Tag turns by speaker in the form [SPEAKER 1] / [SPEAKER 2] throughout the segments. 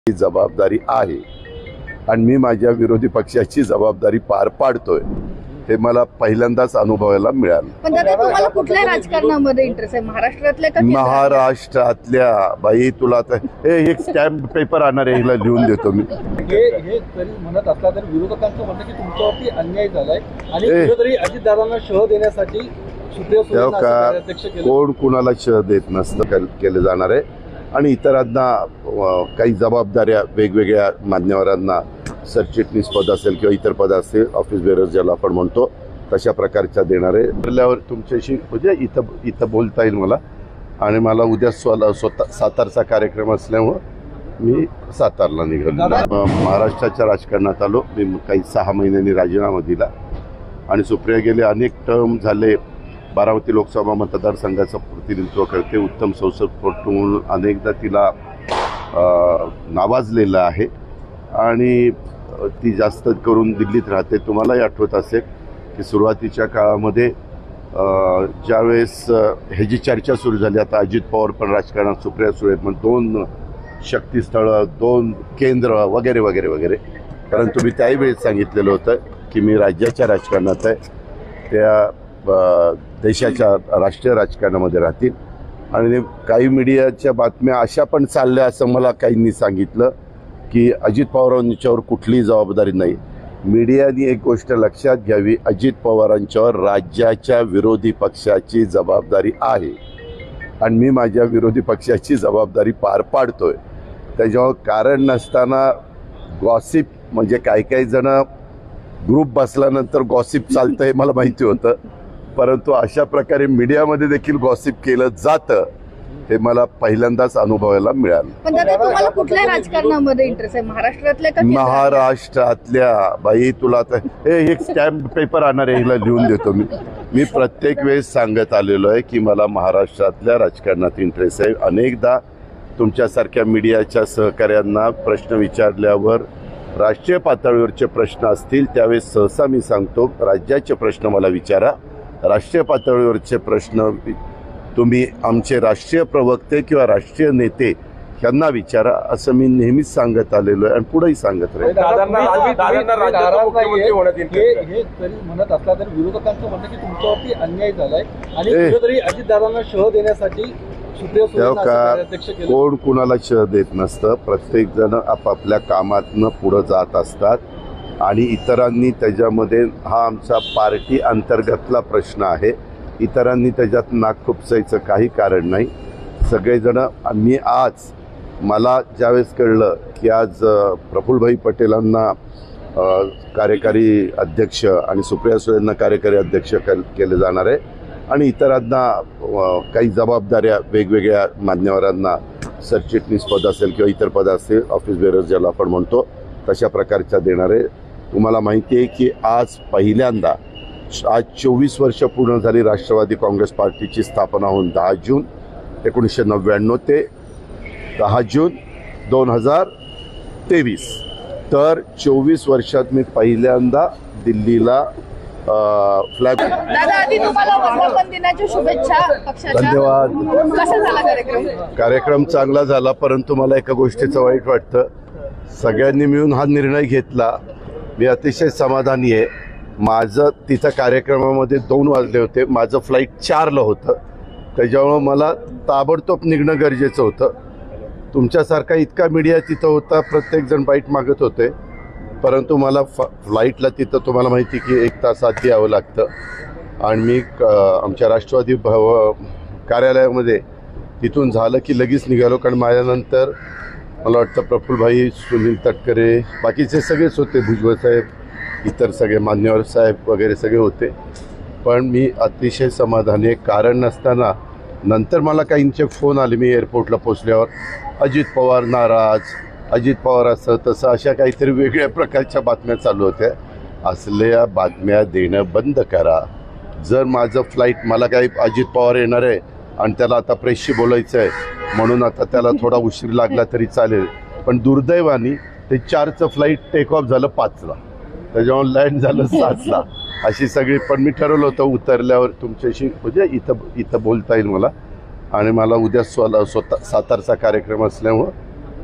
[SPEAKER 1] ही जबाबदारी आहे आणि मी माझ्या विरोधी पक्षाची जबाबदारी पार पाडतोय हे मला पहिल्यांदाच अनुभवायला मिळालं।
[SPEAKER 2] पण दादा तुम्हाला कुठल्या राजकारणामध्ये इंटरेस्ट आहे, महाराष्ट्रातल्या का केंद्रातल्या?
[SPEAKER 1] महाराष्ट्रातल्या बाई तुला आता हे एक स्टॅम्प पेपर आणणार आहे, हिला लिहून देतो मी।
[SPEAKER 3] हे जरी म्हणत असला तरी विरोधकांचं म्हणणं की तुमच्यावरती अन्याय झालाय आणि कुठेतरी अजितदादांना शह देण्यासाठी सुप्रिया सुळेंना असं कार्याध्यक्ष केलं।
[SPEAKER 1] कोण कुणाला शह देत नसतं, केले जाणार आहे आणि इतरांना काही जबाबदाऱ्या वेगवेगळ्या मान्यवरांना सरचिटणीस पद असेल किंवा इतर पद असेल, ऑफिस बेरर ज्याला आपण म्हणतो तशा प्रकारच्या देणार आहे। ठरल्यावर तुमच्याशी म्हणजे इथं बोलता येईल मला आणि मला उद्या स्वतः सातारचा कार्यक्रम असल्यामुळं मी सातारला निघालो। महाराष्ट्राच्या राजकारणात आलो मी, काही 6 महिन्यांनी राजीनामा दिला आणि सुप्रिया गेले अनेक टर्म झाले बारामती लोकसभा मतदारसंघाचं प्रतिनिधित्व करते, उत्तम संसदपटू म्हणून अनेकदा तिला नावाजलेलं आहे आणि ती जास्त करून दिल्लीत राहते। तुम्हालाही आठवत असेल की सुरुवातीच्या काळामध्ये ज्यावेळेस ह्याची चर्चा सुरू झाली, आता अजित पवार पण राजकारणात, सुप्रिया सुळे पण 2 शक्तीस्थळं, 2 केंद्र वगैरे वगैरे वगैरे, परंतु मी त्याही वेळेस सांगितलेलं होतं की मी राज्याच्या राजकारणात आहे, त्या देशाच्या राष्ट्रीय राजकारणामध्ये राहतील आणि काही मीडियाच्या बातम्या अशा पण चालल्या असं मला काहींनी सांगितलं की अजित पवारांच्यावर कुठलीही जबाबदारी नाही। मीडियाने एक गोष्ट लक्षात घ्यावी, अजित पवारांच्यावर राज्याच्या विरोधी पक्षाची जबाबदारी आहे आणि मी माझ्या विरोधी पक्षाची जबाबदारी पार पाडतोय। त्याच्यावर कारण नसताना गॉसिप, म्हणजे काही जण ग्रुप बसल्यानंतर गॉसिप चालतं हे मला माहिती होतं, परंतु अशा प्रकारे मीडियामध्ये देखील गॉसिप केलं जातं हे मला पहिल्यांदाच अनुभवायला मिळालं।
[SPEAKER 2] पण दादा तुम्हाला कुठल्या राजकारणामध्ये इंटरेस्ट आहे, महाराष्ट्रातल्या का केंद्रातल्या?
[SPEAKER 1] महाराष्ट्रातल्या बाई तुला आता हे एक स्टॅम्प पेपर आणणार आहे, हिला लिहून देतो मी प्रत्येक वेळेस सांगत आलेलो आहे की मला महाराष्ट्रातल्या राजकारणात इंटरेस्ट आहे। अनेकदा तुमच्यासारख्या मीडियाच्या सहकार्यांना प्रश्न विचारल्यावर राष्ट्रीय पातळीवरचे प्रश्न असतील त्यावेळेस सहसा मी सांगतो राज्याचे प्रश्न मला विचारा, राष्ट्रीय पातळीवरचे प्रश्न तुम्ही आमचे राष्ट्रीय प्रवक्ते किंवा राष्ट्रीय नेते यांना विचारा, असं मी नेहमीच सांगत आलेलो आहे आणि पुढेही सांगत राहील।
[SPEAKER 3] हे जरी म्हणत असला तरी विरोधकांचं म्हणणं की तुमच्यावरती अन्याय झालाय आणि कुठेतरी अजितदादांना शह देण्यासाठी सुप्रिया सुळेंना असं कार्याध्यक्ष केलं।
[SPEAKER 1] कोण कुणाला शह देत नसतं, प्रत्येक जण आपापल्या कामातनं पुढे जात असतात आणि इतरांनी त्याच्यामध्ये, हा आमचा पार्टी अंतर्गतला प्रश्न आहे, इतरांनी त्याच्यात नाक खुपसायचं काही कारण नाही। सगळेजण, मी आज मला ज्यावेळेस कळलं की आज प्रफुल्लभाई पटेलांना कार्यकारी अध्यक्ष आणि सुप्रिया सुळेंना कार्यकारी अध्यक्ष केले जाणार आहे आणि इतरांना काही जबाबदाऱ्या वेगवेगळ्या मान्यवरांना सरचिटणीस पद असेल किंवा इतर पद असेल, ऑफिस बेरर ज्याला आपण म्हणतो तशा प्रकारच्या देणार आहे। तुम्हाला माहिती आहे की आज पहिल्यांदा, आज 24 वर्ष पूर्ण झाली राष्ट्रवादी काँग्रेस पार्टीची स्थापना होऊन 10 जून 1999 ते 10 जून 2023, तर 24 वर्षात मी पहिल्यांदा दिल्लीला फ्लॅग।
[SPEAKER 2] दादा आधी तुम्हाला वर्धापन दिनाच्या शुभेच्छा पक्षाच्या।
[SPEAKER 1] धन्यवाद।
[SPEAKER 2] कसा झाला कार्यक्रम?
[SPEAKER 1] कार्यक्रम चांगला झाला, परंतु मला एका गोष्टीचं वाईट वाटतं, सगळ्यांनी मिळून हा निर्णय घेतला, मी अतिशय समाधानी आहे। माझं तिथं कार्यक्रमामध्ये 2 वाजले होते, माझं फ्लाईट 4ला होतं, त्याच्यामुळं मला ताबडतोब निघणं गरजेचं होतं। तुमच्यासारखा इतका मीडिया तिथं होता, प्रत्येकजण बाईट मागत होते, परंतु मला फ्लाईटला तिथं तुम्हाला माहिती की 1 तास आधी यावं लागतं आणि मी आमच्या राष्ट्रवादी कार्यालयामध्ये तिथून झालं की लगेच निघालो, कारण माझ्यानंतर मला वाटतं प्रफुल्लभाई, सुनील तटकरे, बाकीचे सगळेच होते, भुजबळ साहेब, इतर सगळे मान्यवर साहेब वगैरे सगळे होते, पण मी अतिशय समाधानी आहे। कारण नसताना नंतर मला काहींचे फोन आले, मी एअरपोर्टला पोचल्यावर, अजित पवार नाराज, अजित पवार असं तसं, अशा काहीतरी वेगळ्या प्रकारच्या बातम्या चालू होत्या। असल्या बातम्या देणं बंद करा। जर माझं फ्लाईट, मला काही अजित पवार येणार आहे आणि त्याला आता प्रेसशी बोलायचं आहे म्हणून आता त्याला थोडा उशीर लागला तरी चालेल, पण दुर्दैवाने ते 4चं फ्लाईट टेक ऑफ झालं 5ला, त्याच्यामुळे लँड झालं 7ला, अशी सगळी। पण मी ठरवलं होतं उतरल्यावर तुमच्याशी म्हणजे इथं बोलता येईल मला आणि मला उद्या स्वतः सातारचा कार्यक्रम असल्यामुळं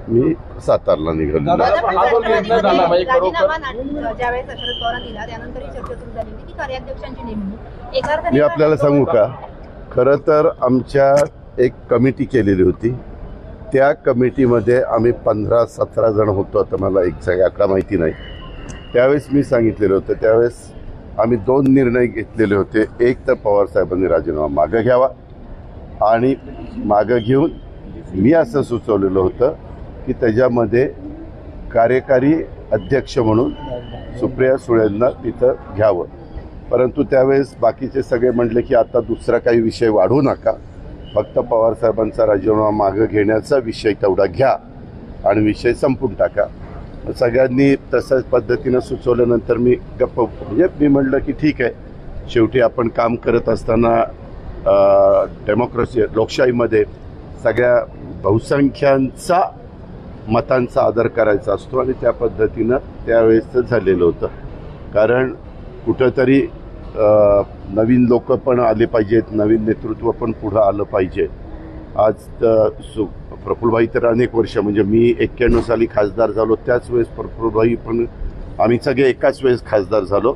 [SPEAKER 1] मी सातारला निघालो
[SPEAKER 3] दादा, हा जो निर्णय झाला बाई, खरोखर
[SPEAKER 4] राजीनामा ज्यावेळेस शरद पवारांनी दिला त्यानंतर ही चर्चा सुरू झाली होती की कार्याध्यक्षांची नेमणूक एका अर्थाने
[SPEAKER 1] मी आपल्याला सांगू का, खरं तर आमच्या एक कमिटी केलेली होती. त्या कमिटीमध्ये आम्ही 15-17 जण होतो. आता मला एक्झॅक्ट आकडा माहिती नाही. त्यावेळेस मी सांगितलेलं होतं, त्यावेळेस आम्ही 2 निर्णय घेतलेले होते. एक तर पवारसाहेबांनी राजीनामा मागं घ्यावा आणि मागं घेऊन मी असं सुचवलेलं होतं की त्याच्यामध्ये कार्यकारी अध्यक्ष म्हणून सुप्रिया सुळेंना तिथं घ्यावं. परंतु त्यावेळेस बाकीचे सगळे म्हटले की आता दुसरा काही विषय वाढवू नका, फक्त पवारसाहेबांचा राजीनामा मागं घेण्याचा विषय तेवढा घ्या आणि विषय संपून टाका. सगळ्यांनी तशाच पद्धतीनं सुचवल्यानंतर मी गप्प, म्हणजे मी म्हटलं की ठीक आहे, शेवटी आपण काम करत असताना डेमोक्रेसी लोकशाहीमध्ये सगळ्या बहुसंख्यांचा मतांचा आदर करायचा असतो आणि त्या पद्धतीनं त्यावेळेस झालेलं होतं. कारण कुठंतरी नवीन लोक पण आले पाहिजेत, नवीन नेतृत्व पण पुढं आलं पाहिजे. आज प्रफुल्लभाई तर अनेक वर्ष, म्हणजे मी 91 साली खासदार झालो, त्याच वेळेस प्रफुल्लभाई पण, आम्ही सगळे एकाच वेळेस खासदार झालो.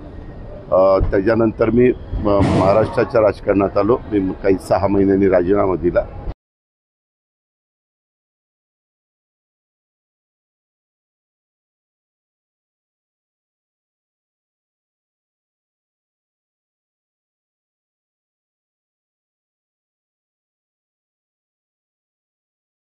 [SPEAKER 1] त्याच्यानंतर मी महाराष्ट्राच्या राजकारणात आलो. मी काही 6 महिन्यांनी राजीनामा दिला.